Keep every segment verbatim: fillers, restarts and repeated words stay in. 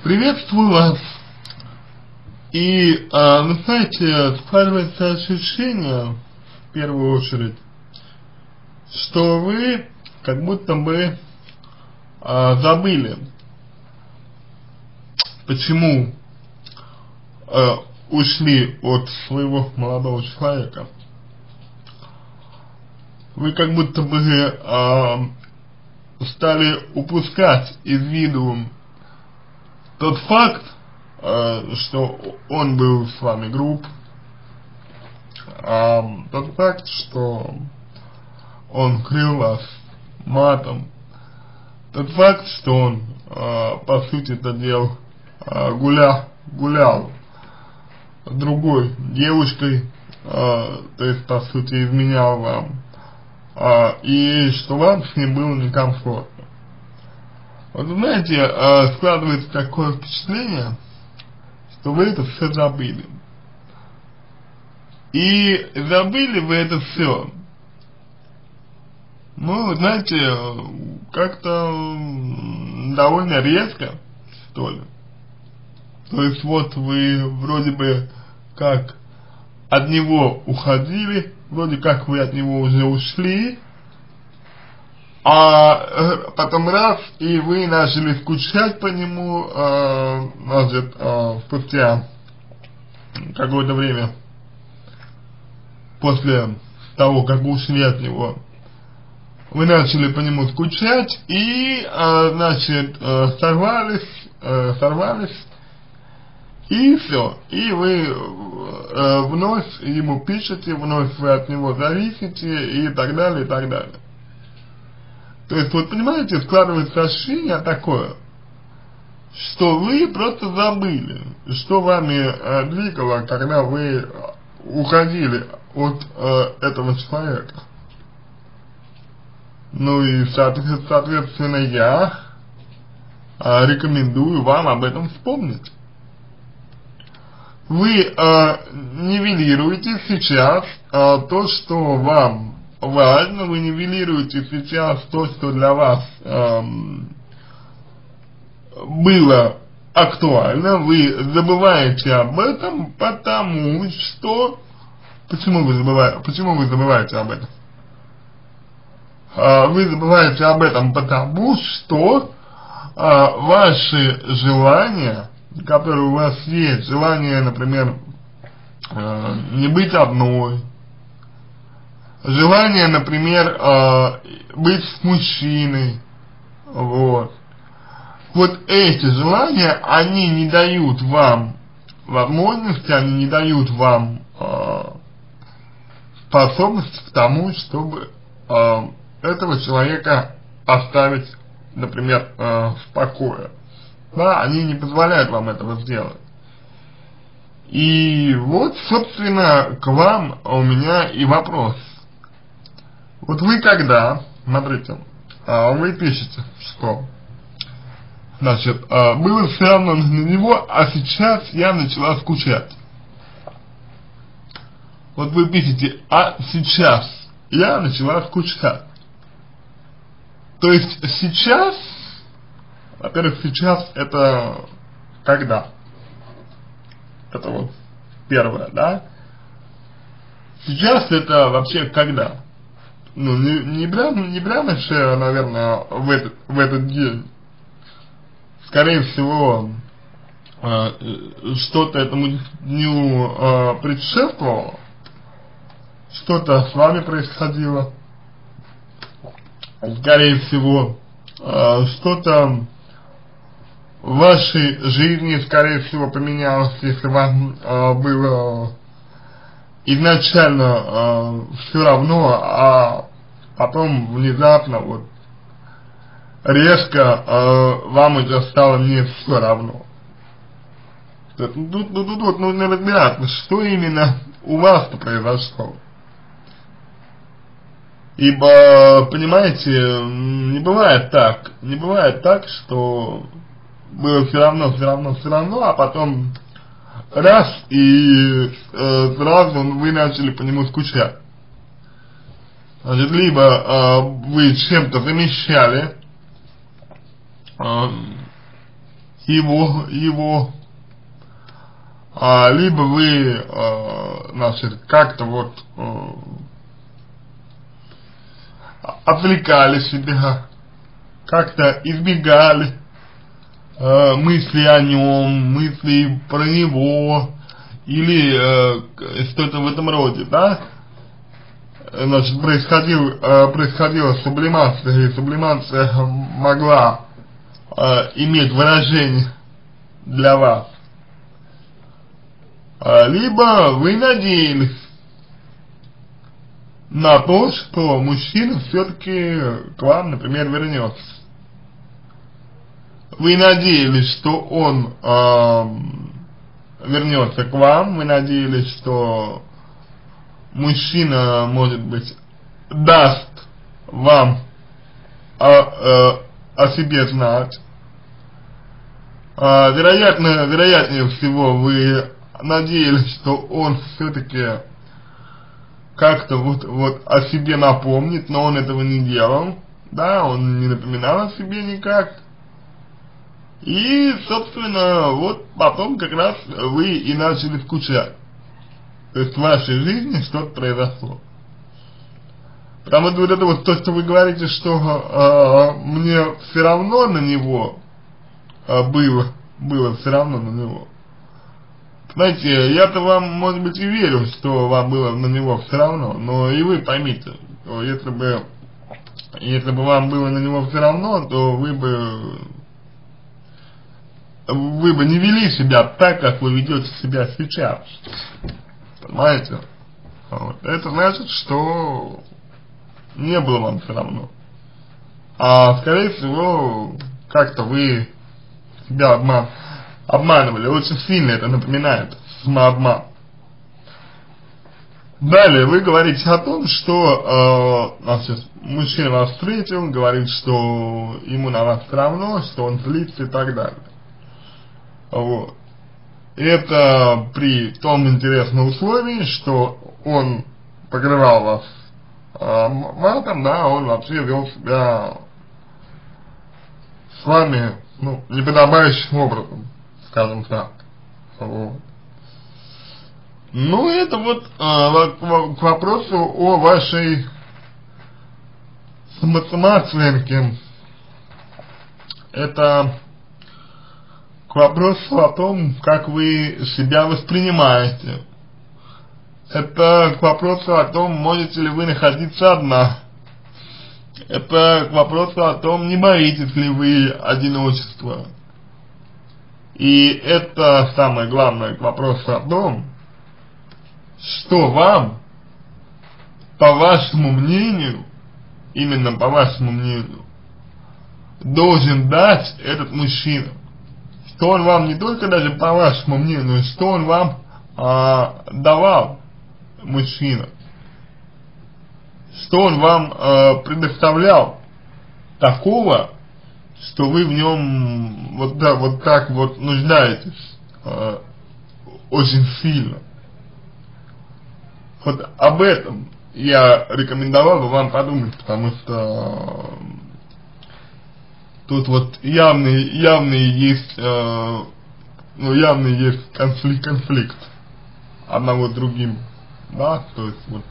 Приветствую вас. И, а, вы знаете, складывается ощущение, в первую очередь, что вы как будто бы а, забыли, почему а, ушли от своего молодого человека. Вы как будто бы а, стали упускать из виду тот факт, э, что он был с вами груб, э, тот факт, что он крыл вас матом, тот факт, что он, э, по сути это дел, э, гуля, гулял с другой девушкой, э, то есть по сути изменял вам, э, и что вам с ним было некомфортно. Вот знаете, э, складывается такое впечатление, что вы это все забыли. И забыли вы это все, ну, знаете, как-то довольно резко, что ли. То есть вот вы вроде бы как от него уходили, вроде как вы от него уже ушли, а потом раз, и вы начали скучать по нему, э, значит, э, спустя какое-то время после того, как ушли от него, вы начали по нему скучать и, э, значит, э, сорвались, э, сорвались, и все, и вы э, вновь ему пишете, вновь вы от него зависите и так далее, и так далее. То есть, вот понимаете, складывается ощущение такое, что вы просто забыли, что вами э, двигало, когда вы уходили от э, этого человека. Ну и, соответственно, я э, рекомендую вам об этом вспомнить. Вы э, нивелируете сейчас э, то, что вам важно, вы нивелируете сейчас то, что для вас эм, было актуально, вы забываете об этом, потому что... Почему вы забываете, почему вы забываете об этом? Э, вы забываете об этом, потому что э, ваши желания, которые у вас есть, желание, например, э, не быть одной, желание, например, э, быть с мужчиной, вот. Вот эти желания, они не дают вам возможности, они не дают вам э, способности к тому, чтобы э, этого человека оставить, например, э, в покое. Да, они не позволяют вам этого сделать. И вот, собственно, к вам у меня и вопрос. Вот вы когда, смотрите, вы пишете, что, значит, было все равно на него, а сейчас я начала скучать. Вот вы пишете, а сейчас я начала скучать. То есть сейчас, во-первых, сейчас это когда? Это вот первое, да? Сейчас это вообще когда? Ну, не, не прямо, не прямо же, наверное, в этот, в этот день. Скорее всего, э, что-то этому дню э, предшествовало, что-то с вами происходило. Скорее всего, э, что-то в вашей жизни, скорее всего, поменялось, если вам э, было изначально э, все равно, а потом внезапно вот резко э, вам уже стало не все равно. Тут, тут, тут, тут, тут нужно разбираться, что именно у вас-то произошло. Ибо, понимаете, не бывает так, не бывает так, что было все равно, все равно, все равно, а потом раз, и э, сразу вы начали по нему скучать. Значит, либо э, вы чем-то замещали э, его, его, а, либо вы, а, значит, как-то вот а, отвлекали себя, как-то избегали э, мысли о нем, мысли про него, или э, что-то в этом роде, да? Значит, происходил, э, происходила сублимация, и сублимация могла э, иметь выражение для вас. Э, либо вы надеялись на то, что мужчина все-таки к вам, например, вернется. Вы надеялись, что он э, вернется к вам, вы надеялись, что мужчина, может быть, даст вам о, э, о себе знать. Э, вероятно, вероятнее всего, вы надеялись, что он все-таки как-то вот, вот о себе напомнит, но он этого не делал, да, он не напоминал о себе никак. И, собственно, вот потом как раз вы и начали скучать. То есть в вашей жизни что-то произошло. Потому что вот это вот то, что вы говорите, что э, мне все равно на него э, было, было все равно на него. Знаете, я-то вам, может быть, и верю, что вам было на него все равно, но и вы поймите, что если бы, если бы вам было на него все равно, то вы бы, вы бы не вели себя так, как вы ведете себя сейчас. Понимаете? Вот. Это значит, что не было вам все равно. А, скорее всего, как-то вы себя обман, обманывали. Очень сильно это напоминает самообман. Далее вы говорите о том, что э, значит, мужчина вас встретил, говорит, что ему на вас все равно, что он злится и так далее. Вот. Это при том интересном условии, что он покрывал вас э, матом, да, он вообще вел себя с вами, ну, неподобающим образом, скажем так. Вот. Ну, это вот э, к вопросу о вашей самооценке. Это к вопросу о том, как вы себя воспринимаете. Это к вопросу о том, можете ли вы находиться одна. Это к вопросу о том, не боитесь ли вы одиночества. И это самое главное к вопросу о том, что вам, по вашему мнению, именно по вашему мнению, должен дать этот мужчина. Что он вам не только даже по вашему мнению, что он вам а, давал, мужчина. Что он вам а, предоставлял такого, что вы в нем вот, да, вот так вот нуждаетесь а, очень сильно. Вот об этом я рекомендовал бы вам подумать, потому что тут вот явный, явный есть, э, ну явный есть конфликт, конфликт одного с другим, да, то есть вот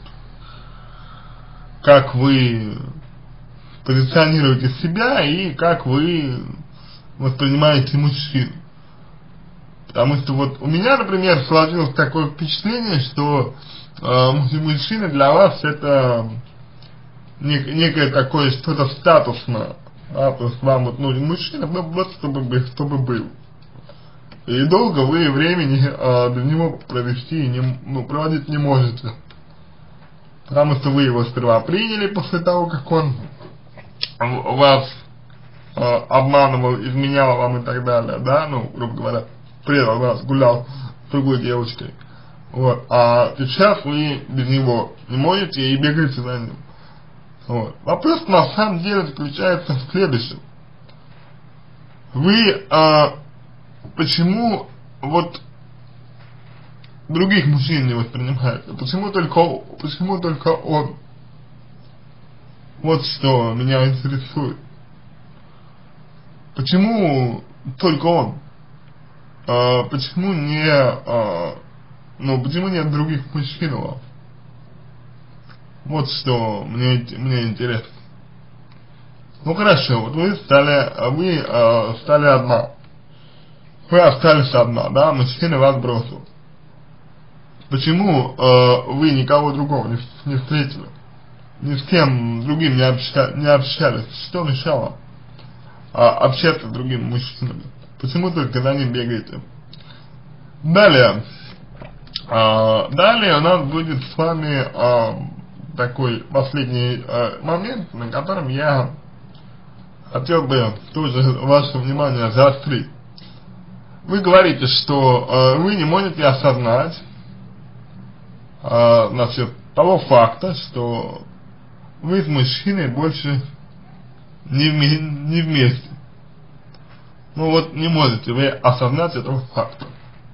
как вы позиционируете себя и как вы воспринимаете мужчин. Потому что вот у меня, например, сложилось такое впечатление, что э, мужчина для вас это нек некое такое что-то статусное. Да, то есть вам вот нужен мужчина, ну, вот чтобы, чтобы был. И долго вы времени э, для него провести, не, ну, проводить не можете. Потому что вы его сперва приняли после того, как он вас э, обманывал, изменял вам и так далее, да, ну, грубо говоря, предал вас, гулял с другой девочкой. Вот. А сейчас вы без него не можете и бегаете за ним. Вот. Вопрос на самом деле заключается в следующем. Вы а, почему вот других мужчин не воспринимаете? Почему только, почему только он? Вот что меня интересует. Почему только он? э, почему не, э, ну, почему нет других мужчин у вас? Вот что мне, мне интересно. Ну хорошо, вот вы стали, вы э, стали одна. Вы остались одна, да, мужчина вас бросил. Почему э, вы никого другого не, не встретили? Ни с кем другим не, обща, не общались? Что мешало э, общаться с другими мужчинами? Почему только за ним бегаете? Далее. Э, далее у нас будет с вами э, такой последний э, момент, на котором я хотел бы тоже ваше внимание заострить. Вы говорите, что э, вы не можете осознать э, значит, того факта, что вы с мужчиной больше не, вме не вместе. Ну вот не можете вы осознать этого факта.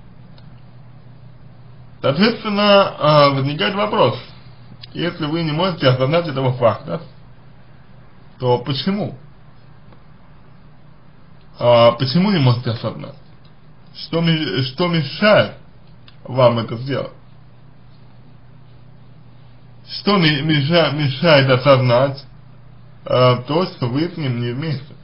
Соответственно, э, возникает вопрос, если вы не можете осознать этого факта, то почему? Э, почему не можете осознать? Что, что мешает вам это сделать? Что мешает, мешает осознать э, то, что вы с ним не вместе?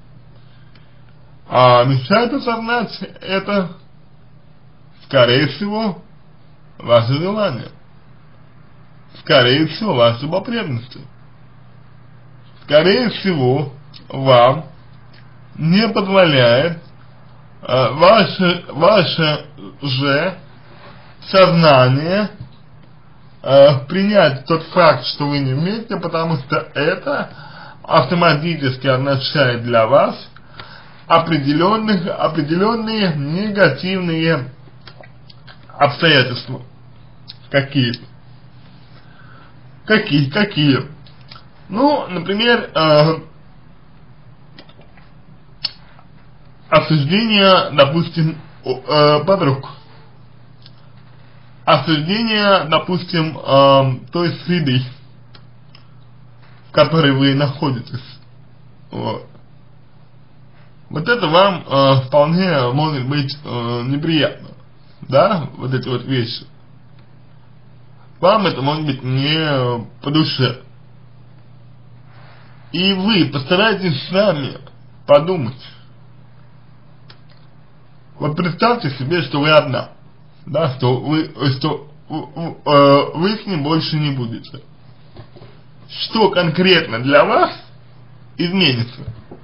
А мешает осознать это, скорее всего, ваше желание. Скорее всего, ваши потребности. Скорее всего, вам не позволяет э, ваше, ваше же сознание э, принять тот факт, что вы не вместе, потому что это автоматически означает для вас определенных, определенные негативные обстоятельства. Какие? Какие? Какие? Ну, например, э, осуждение, допустим, э, подруг. Осуждение, допустим, э, той среды, в которой вы находитесь. Вот. Вот это вам э, вполне может быть э, неприятно. Да, вот эти вот вещи. Вам это может быть не по душе. И вы постарайтесь сами подумать. Вот представьте себе, что вы одна. Да, что вы, что э, вы с ним больше не будете. Что конкретно для вас изменится?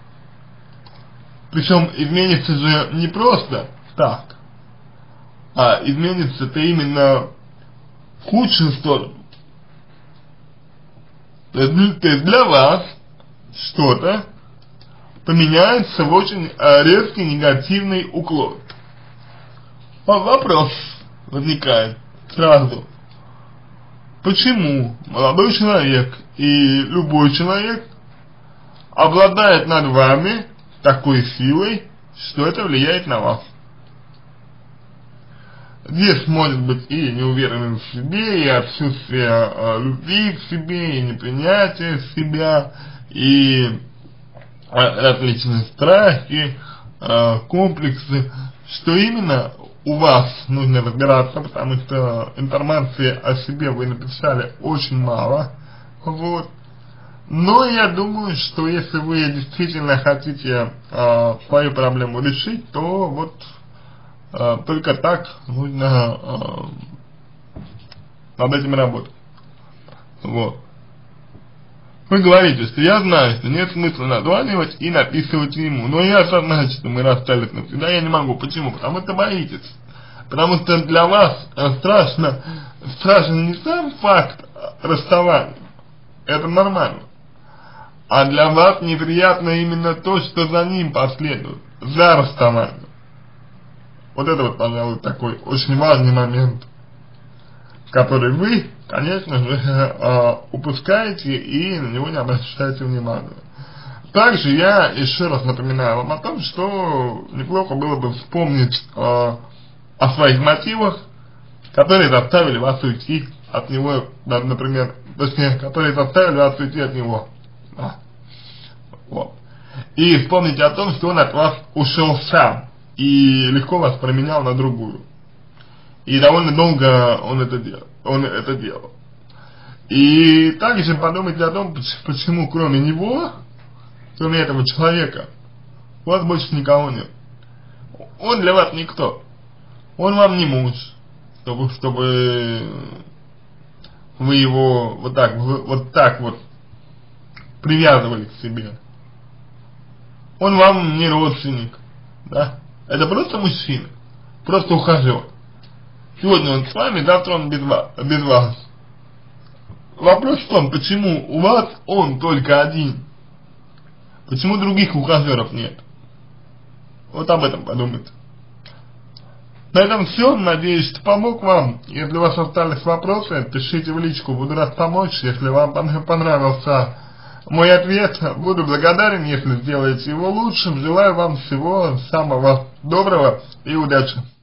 Причем изменится же не просто так, а изменится это именно в худшую сторону. То есть, то есть для вас что-то поменяется в очень резкий негативный уклон. Вопрос возникает сразу. Почему молодой человек и любой человек обладает над вами такой силой, что это влияет на вас? Здесь может быть и неуверенность в себе, и отсутствие э, любви к себе, и непринятие себя, и э, различные страхи, э, комплексы. Что именно у вас нужно разбираться, потому что информации о себе вы написали очень мало. Вот. Но я думаю, что если вы действительно хотите э, свою проблему решить, то вот э, только так нужно э, над этим работать. Вот. Вы говорите, что я знаю, что нет смысла названивать и написывать ему, но я осознаю, что мы расстались навсегда, я не могу. Почему? Потому что боитесь. Потому что для вас страшно, страшен не сам факт расставания, это нормально. А для вас неприятно именно то, что за ним последует, за расставанием. Вот это вот, пожалуй, такой очень важный момент, который вы, конечно же, упускаете и на него не обращаете внимания. Также я еще раз напоминаю вам о том, что неплохо было бы вспомнить о своих мотивах, которые заставили вас уйти от него, например, точнее, которые заставили вас уйти от него. А. Вот. И вспомните о том, что он от вас ушел сам. и легко вас променял на другую. И довольно долго он это делал. Он это делал. И также подумайте о том, почему кроме него, кроме этого человека, у вас больше никого нет. Он для вас никто. Он вам не муж, чтобы, чтобы вы его вот так вот, так вот привязывали к себе. Он вам не родственник, да? Это просто мужчина, просто ухажер. Сегодня он с вами, завтра он без вас. Без вас. Вопрос в том, почему у вас он только один, почему других ухажеров нет. Вот об этом подумайте. На этом все. Надеюсь, что помог вам. Если у вас остались вопросы, пишите в личку, буду рад помочь. Если вам понравился мой ответ, буду благодарен, если сделаете его лучшим. Желаю вам всего самого доброго и удачи.